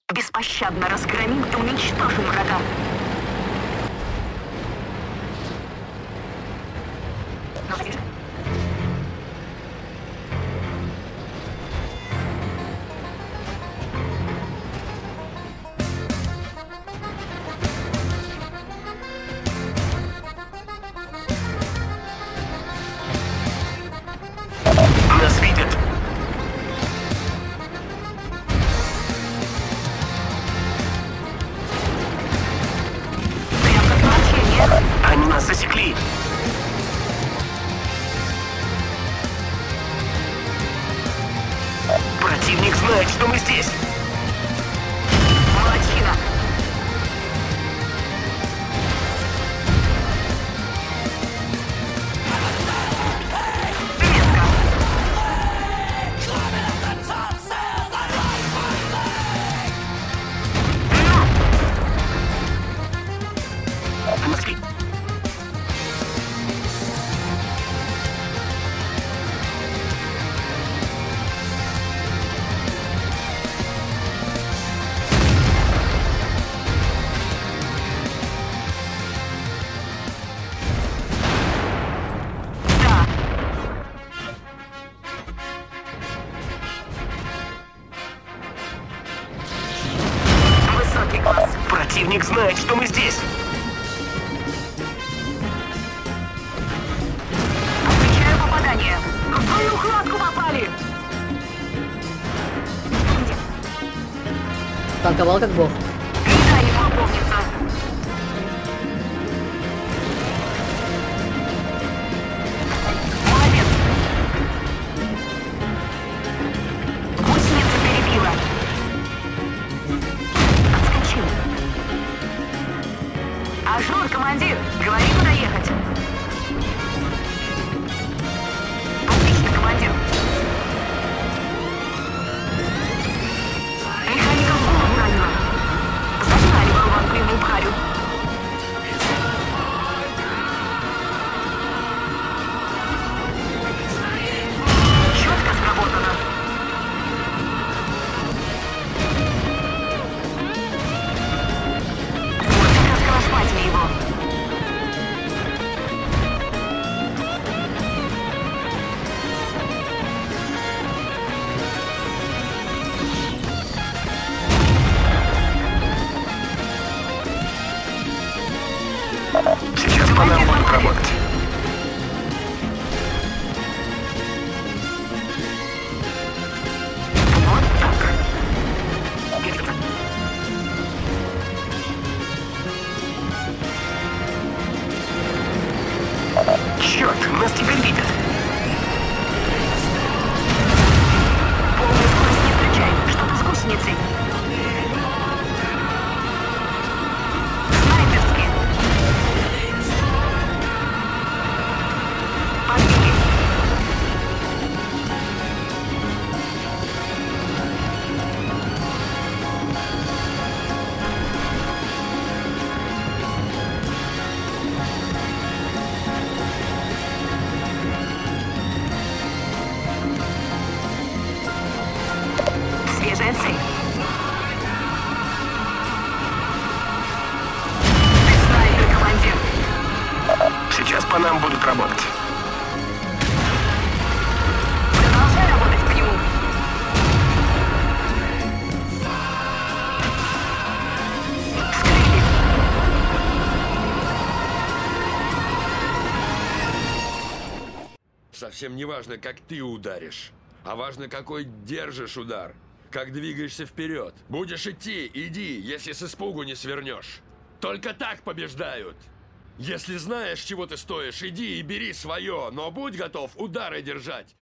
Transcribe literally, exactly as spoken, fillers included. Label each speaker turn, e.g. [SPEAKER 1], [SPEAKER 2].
[SPEAKER 1] Беспощадно разгромим и уничтожим врага.
[SPEAKER 2] Нас видят.
[SPEAKER 1] Прям как молчание.
[SPEAKER 2] Они нас засекли. Противник знает, что мы здесь.
[SPEAKER 1] Молодчина. Метко.
[SPEAKER 2] Москвы.
[SPEAKER 1] Да. Высокий класс.
[SPEAKER 2] Противник знает, что мы здесь.
[SPEAKER 1] Отвечаю попадание. В твою хватку попали.
[SPEAKER 3] Танковал как бог.
[SPEAKER 1] Передай ему, опомниться. Молодец. Гусеница перебила. Отскочил. Ажур, командир. Говори, куда ехать. Отлично, командир. Механиков голову ранила. Загнали болванку ему в харю. Четко сработано. Вот как раз расколошматили его.
[SPEAKER 2] Сейчас по нам будут работать.
[SPEAKER 1] Вот так.
[SPEAKER 2] Черт, нас теперь видят.
[SPEAKER 1] Полную скорость не включай. Что-то с гусеницей. Снайперски. Подбили. Свежая цель. Ты снайпер, командир.
[SPEAKER 2] Сейчас по нам будут работать.
[SPEAKER 1] Продолжай работать по нему. Вскрыли.
[SPEAKER 4] Совсем не важно, как ты ударишь, а важно, какой держишь удар, как двигаешься вперед. Будешь идти, иди, если с испугу не свернешь. Только так побеждают. Если знаешь, чего ты стоишь, иди и бери свое, но будь готов удары держать.